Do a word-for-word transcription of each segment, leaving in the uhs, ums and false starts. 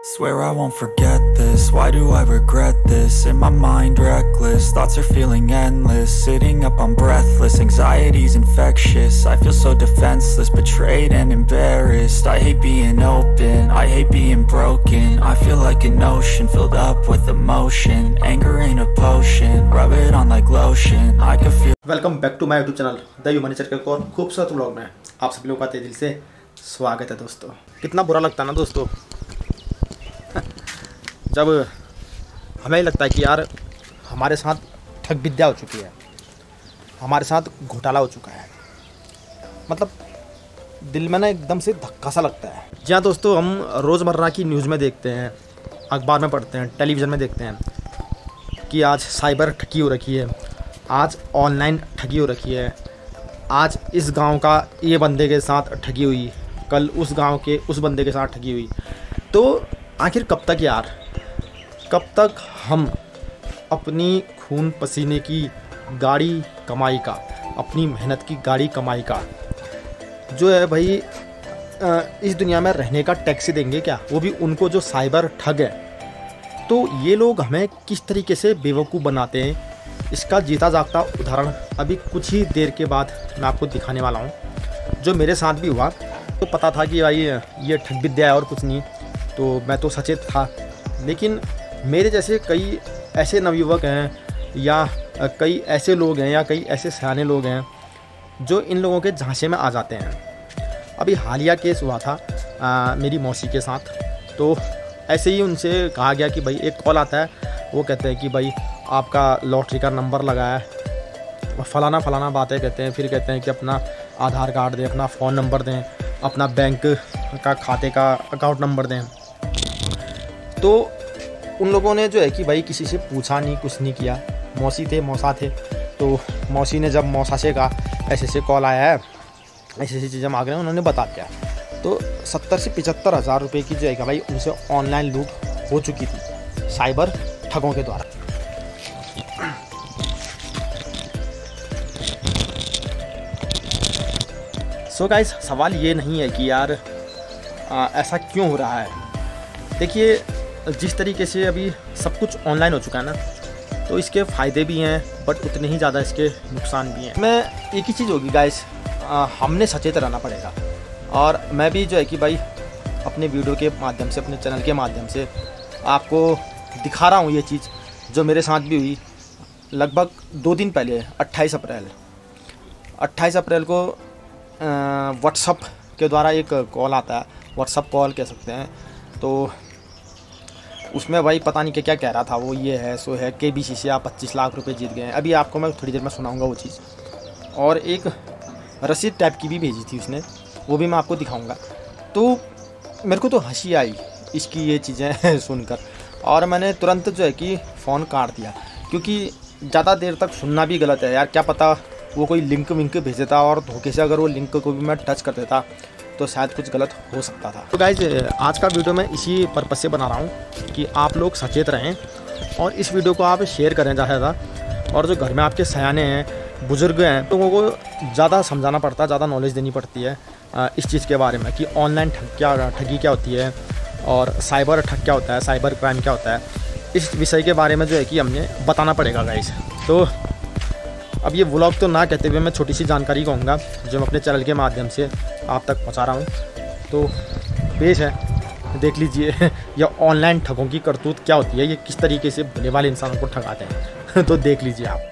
Swear I won't forget this, why do I regret this? In my mind reckless, thoughts are feeling endless. Sitting up I'm breathless, anxiety's infectious. I feel so defenseless, betrayed and embarrassed. I hate being open, I hate being broken. I feel like an ocean filled up with emotion. Anger ain't a potion, rub it on like lotion. I can feel. Welcome back to my YouTube channel the human nature के एक और खूबसूरत vlog में आप सभी लोगों का दिल से स्वागत है। दोस्तों कितना बुरा लगता है ना दोस्तों जब हमें ही लगता है कि यार हमारे साथ ठग विद्या हो चुकी है, हमारे साथ घोटाला हो चुका है। मतलब दिल में ना एकदम से धक्का सा लगता है। जी हाँ दोस्तों, हम रोज़मर्रा की न्यूज़ में देखते हैं, अखबार में पढ़ते हैं, टेलीविज़न में देखते हैं कि आज साइबर ठगी हो रखी है, आज ऑनलाइन ठगी हो रखी है, आज इस गांव का ये बंदे के साथ ठगी हुई, कल उस गांव के उस बंदे के साथ ठगी हुई। तो आखिर कब तक यार, कब तक हम अपनी खून पसीने की गाड़ी कमाई का, अपनी मेहनत की गाड़ी कमाई का जो है भाई इस दुनिया में रहने का टैक्स देंगे क्या? वो भी उनको जो साइबर ठग है। तो ये लोग हमें किस तरीके से बेवकूफ़ बनाते हैं, इसका जीता जागता उदाहरण अभी कुछ ही देर के बाद मैं आपको दिखाने वाला हूँ। जो मेरे साथ भी हुआ तो पता था कि भाई ये ठग विद्या है और कुछ नहीं, तो मैं तो सचेत था। लेकिन मेरे जैसे कई ऐसे नवयुवक हैं या कई ऐसे लोग हैं या कई ऐसे सयाने लोग हैं जो इन लोगों के झांसे में आ जाते हैं। अभी हालिया केस हुआ था आ, मेरी मौसी के साथ। तो ऐसे ही उनसे कहा गया कि भाई एक कॉल आता है, वो कहते हैं कि भाई आपका लॉटरी का नंबर लगा है, फलाना फलाना बातें कहते हैं। फिर कहते हैं कि अपना आधार कार्ड दें, अपना फ़ोन नंबर दें, अपना बैंक का खाते का अकाउंट नंबर दें। तो उन लोगों ने जो है कि भाई किसी से पूछा नहीं, कुछ नहीं किया। मौसी थे, मौसा थे, तो मौसी ने जब मौसा से कहा ऐसे ऐसे कॉल आया है, ऐसी ऐसी चीज़ें मांग रहे हैं, उन्होंने बता दिया। तो सत्तर से पचहत्तर हज़ार रुपये की जो है कि भाई उनसे ऑनलाइन लूट हो चुकी थी साइबर ठगों के द्वारा। सो गाइस, सवाल ये नहीं है कि यार आ, ऐसा क्यों हो रहा है। देखिए, जिस तरीके से अभी सब कुछ ऑनलाइन हो चुका है ना, तो इसके फ़ायदे भी हैं बट उतने ही ज़्यादा इसके नुकसान भी हैं। मैं एक ही चीज़ होगी गाइस, हमने सचेत रहना पड़ेगा। और मैं भी जो है कि भाई अपने वीडियो के माध्यम से, अपने चैनल के माध्यम से आपको दिखा रहा हूँ ये चीज़ जो मेरे साथ भी हुई। लगभग दो दिन पहले अट्ठाईस अप्रैल अट्ठाईस अप्रैल को व्हाट्सअप के द्वारा एक कॉल आता है, व्हाट्सअप कॉल कह सकते हैं। तो उसमें भाई पता नहीं क्या क्या कह रहा था वो, ये है सो है, के बी सी से आप पच्चीस लाख रुपए जीत गए हैं। अभी आपको मैं थोड़ी देर में सुनाऊंगा वो चीज़। और एक रसीद टाइप की भी भेजी थी उसने, वो भी मैं आपको दिखाऊंगा। तो मेरे को तो हंसी आई इसकी ये चीज़ें सुनकर, और मैंने तुरंत जो है कि फ़ोन काट दिया, क्योंकि ज़्यादा देर तक सुनना भी गलत है यार। क्या पता वो कोई लिंक विंक भेज देता और धोखे से अगर वो लिंक को भी मैं टच कर देता तो शायद कुछ गलत हो सकता था। तो गाइज, आज का वीडियो मैं इसी पर्पज़ से बना रहा हूँ कि आप लोग सचेत रहें और इस वीडियो को आप शेयर करें ज़्यादा से ज़्यादा। और जो घर में आपके सयाने हैं, बुज़ुर्ग हैं, तो लोगों को ज़्यादा समझाना पड़ता है, ज़्यादा नॉलेज देनी पड़ती है इस चीज़ के बारे में कि ऑनलाइन ठग क्या ठगी क्या होती है और साइबर ठग क्या होता है, साइबर क्राइम क्या होता है। इस विषय के बारे में जो है कि हमने बताना पड़ेगा गाइज। तो अब ये व्लॉग तो ना कहते हुए मैं छोटी सी जानकारी कहूँगा जो मैं अपने चैनल के माध्यम से आप तक पहुँचा रहा हूँ। तो पेश है, देख लीजिए यह ऑनलाइन ठगों की करतूत क्या होती है, ये किस तरीके से भले वाले इंसानों को ठगाते हैं। तो देख लीजिए आप।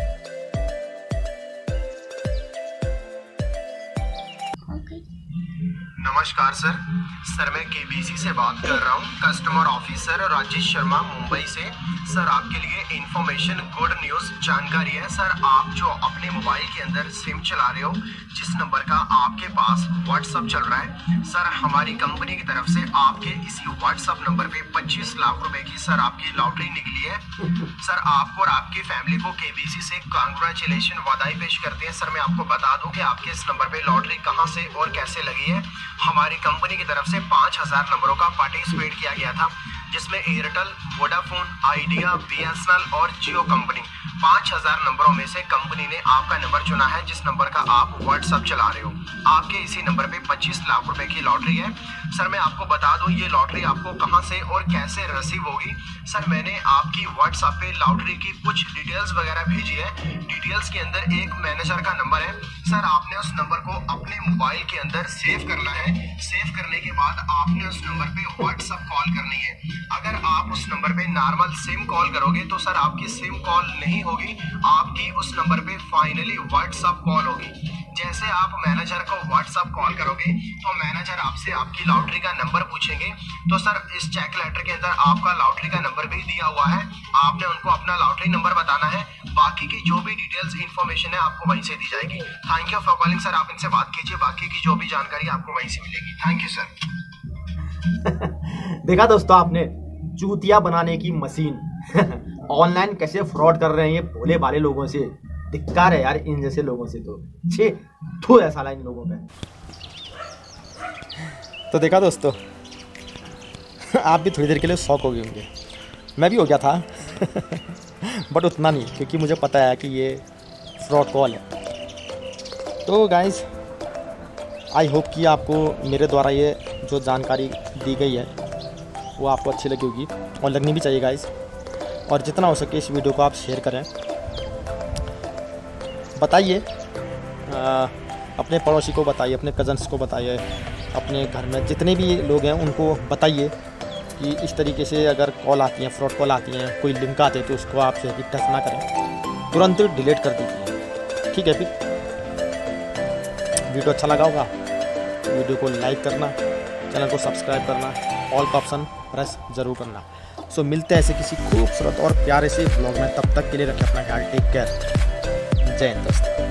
नमस्कार सर सर मैं के बी सी से बात कर रहा हूँ, कस्टमर ऑफिसर राजेश शर्मा मुंबई से। सर आपके लिए इन्फॉर्मेशन, गुड न्यूज़, जानकारी है। सर आप जो अपने मोबाइल के अंदर सिम चला रहे हो, जिस नंबर का आपके पास व्हाट्सअप चल रहा है, सर हमारी कंपनी की तरफ से आपके इसी व्हाट्सअप नंबर पे पच्चीस लाख रुपए की सर आपकी लॉटरी निकली है। सर आपको और आपकी फैमिली को के बी सी से कांग्रेचुलेशन, बधाई पेश करते हैं। सर मैं आपको बता दूं कि आपके इस नंबर पे लॉटरी कहां से और कैसे लगी है। हमारी कंपनी की तरफ से पाँच हज़ार नंबरों का पार्टिसिपेट किया गया था। जिसमें एयरटेल, वोडाफोन, आइडिया, बीएसएनएल और जियो कंपनी पाँच हज़ार नंबरों में से कंपनी ने आपका नंबर चुना है, जिस नंबर का आप व्हाट्सएप चला रहे हो। आपके इसी नंबर पे पच्चीस लाख रुपए की लॉटरी है। सर मैं आपको बता दूं ये लॉटरी आपको कहां से और कैसे रिसीव होगी। सर मैंने आपकी व्हाट्सएप पे लॉटरी की कुछ डिटेल्स वगैरह भेजी है। डिटेल्स के अंदर एक मैनेजर का नंबर है। सर आपने उस नंबर को अपने मोबाइल के अंदर सेव करना है। सेव करने के बाद आपने उस नंबर पे व्हाट्सएप कॉल करनी है। अगर आप उस नंबर पे नॉर्मल सिम कॉल करोगे तो सर आपकी सिम कॉल नहीं होगी, आपकी उस नंबर पे फाइनली व्हाट्सएप कॉल होगी। जैसे आप मैनेजर को व्हाट्सएप कॉल करोगे तो मैनेजर आपसे आपकी लॉटरी का नंबर पूछेंगे। तो सर इस चेक लेटर के अंदर आपका लॉटरी का नंबर भी दिया हुआ है, आपने उनको अपना लॉटरी नंबर बताना है। बाकी की जो भी डिटेल्स इंफॉर्मेशन है आपको वहीं से दी जाएगी। Thank you for calling sir, आप इनसे बात कीजिए, बाकी की जो भी जानकारी आपको वहीं से मिलेगी। Thank you sir. देखा दोस्तों आपने, चूतिया बनाने की मशीन ऑनलाइन कैसे फ्रॉड कर रहे हैं ये भोले भाले लोगों से। धिक्कार है यार इन जैसे लोगों से, तो छे थू है साला इन लोगों पे। तो देखा दोस्तों, आप भी थोड़ी देर के लिए शॉक हो गए होंगे, मैं भी हो गया था बट उतना नहीं, क्योंकि मुझे पता है कि ये फ्रॉड कॉल है। तो गाइस आई होप कि आपको मेरे द्वारा ये जो जानकारी दी गई है वो आपको अच्छी लगी होगी, और लगनी भी चाहिए गाइस। और जितना हो सके इस वीडियो को आप शेयर करें, बताइए अपने पड़ोसी को, बताइए अपने कज़न्स को, बताइए अपने घर में जितने भी लोग हैं उनको बताइए कि इस तरीके से अगर कॉल आती हैं, फ्रॉड कॉल आती हैं, कोई लिंक आते हैं तो उसको आप जो है कि टच ना करें, तुरंत डिलीट कर दीजिए। ठीक है, फिर वीडियो अच्छा लगा होगा वीडियो को लाइक करना, चैनल को सब्सक्राइब करना, ऑल का ऑप्शन प्रेस ज़रूर करना। सो मिलते हैं ऐसे किसी खूबसूरत और प्यारे से ब्लॉग में, तब तक के लिए रखें अपना ख्याल। टेक केयर, जय हिंद दोस्तों।